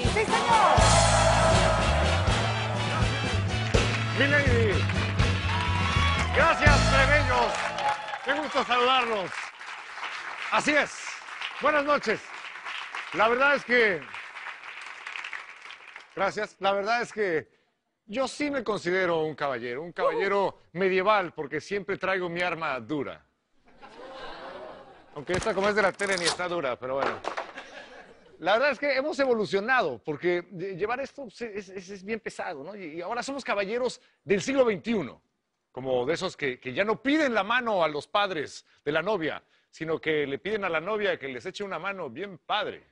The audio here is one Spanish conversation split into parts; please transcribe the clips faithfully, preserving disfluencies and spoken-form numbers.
¡Sí, señor! Mi lady. Gracias, plebeños. Qué gusto saludarlos. Así es. Buenas noches. La verdad es que... Gracias. La verdad es que yo sí me considero un caballero, un caballero medieval, porque siempre traigo mi arma dura. Aunque esta, como es de la tele, ni está dura, pero bueno. La verdad es que hemos evolucionado, porque llevar esto es, es, es bien pesado, ¿no? Y ahora somos caballeros del siglo veintiuno, como de esos que, que ya no piden la mano a los padres de la novia, sino que le piden a la novia que les eche una mano bien padre.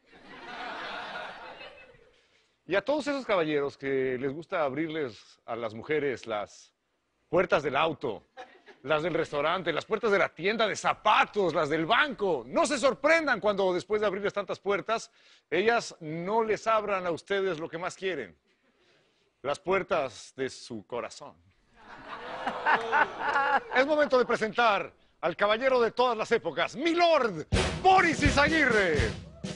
Y a todos esos caballeros que les gusta abrirles a las mujeres las puertas del auto, las del restaurante, las puertas de la tienda de zapatos, las del banco, no se sorprendan cuando después de abrirles tantas puertas, ellas no les abran a ustedes lo que más quieren, las puertas de su corazón. Es momento de presentar al caballero de todas las épocas, mi lord, Boris Izaguirre.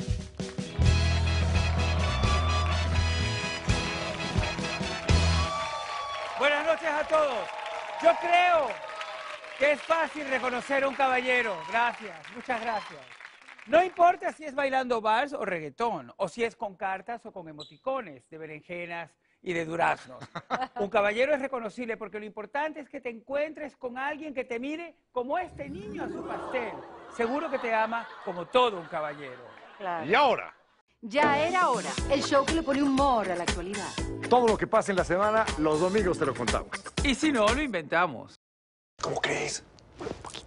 Buenas noches a todos. Yo creo que es fácil reconocer a un caballero. Gracias, muchas gracias. No importa si es bailando vals o reggaetón, o si es con cartas o con emoticones de berenjenas y de duraznos. Un caballero es reconocible porque lo importante es que te encuentres con alguien que te mire como este niño a su pastel. Seguro que te ama como todo un caballero. Claro. Y ahora, Ya era hora. El show que le pone humor a la actualidad. todo lo que pasa en la semana, los domingos te lo contamos. Y si no, lo inventamos. ¿Cómo crees?